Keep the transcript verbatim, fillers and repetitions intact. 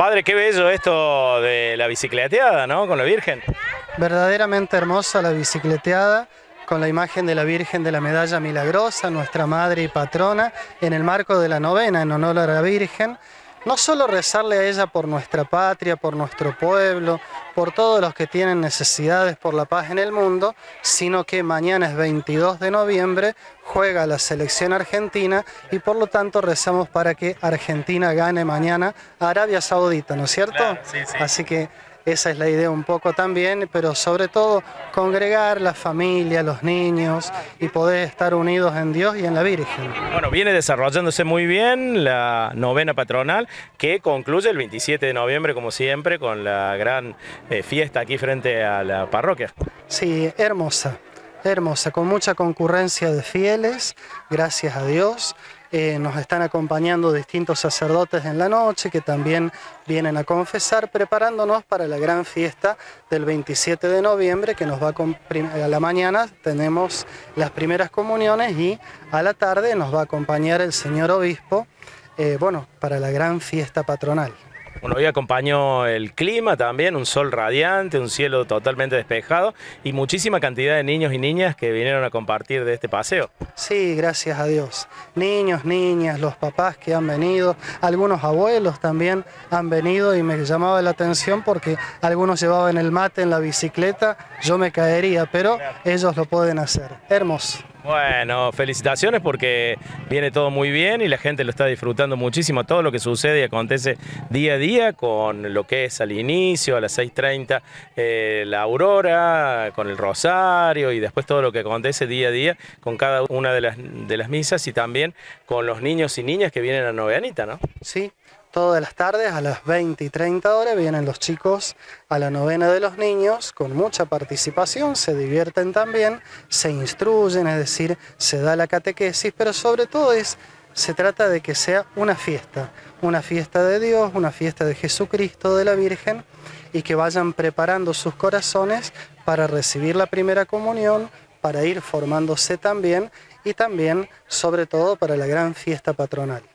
Padre, qué bello esto de la bicicleteada, ¿no? Con la Virgen. Verdaderamente hermosa la bicicleteada, con la imagen de la Virgen de la Medalla Milagrosa, nuestra madre y patrona, en el marco de la novena en honor a la Virgen. No solo rezarle a ella por nuestra patria, por nuestro pueblo, por todos los que tienen necesidades por la paz en el mundo, sino que mañana es veintidós de noviembre, juega la selección argentina y por lo tanto rezamos para que Argentina gane mañana a Arabia Saudita, ¿no es cierto? Claro, sí, sí. Así que esa es la idea un poco también, pero sobre todo congregar la familia, los niños y poder estar unidos en Dios y en la Virgen. Bueno, viene desarrollándose muy bien la novena patronal que concluye el veintisiete de noviembre, como siempre, con la gran eh, fiesta aquí frente a la parroquia. Sí, hermosa, hermosa, con mucha concurrencia de fieles, gracias a Dios. Eh, nos están acompañando distintos sacerdotes en la noche que también vienen a confesar, preparándonos para la gran fiesta del veintisiete de noviembre, que nos va a, a la mañana tenemos las primeras comuniones y a la tarde nos va a acompañar el señor obispo, eh, bueno, para la gran fiesta patronal. Bueno, hoy acompañó el clima también, un sol radiante, un cielo totalmente despejado y muchísima cantidad de niños y niñas que vinieron a compartir de este paseo. Sí, gracias a Dios. Niños, niñas, los papás que han venido, algunos abuelos también han venido y me llamaba la atención porque algunos llevaban el mate en la bicicleta, yo me caería, pero ellos lo pueden hacer. Hermoso. Bueno, felicitaciones porque viene todo muy bien y la gente lo está disfrutando muchísimo. Todo lo que sucede y acontece día a día con lo que es al inicio, a las seis treinta, eh, la aurora, con el rosario y después todo lo que acontece día a día con cada una de las, de las misas y también con los niños y niñas que vienen a Noveanita, ¿no? Sí. Todas las tardes a las veinte y treinta horas vienen los chicos a la novena de los niños con mucha participación, se divierten también, se instruyen, es decir, se da la catequesis, pero sobre todo es, se trata de que sea una fiesta, una fiesta de Dios, una fiesta de Jesucristo, de la Virgen, y que vayan preparando sus corazones para recibir la primera comunión, para ir formándose también y también, sobre todo, para la gran fiesta patronal.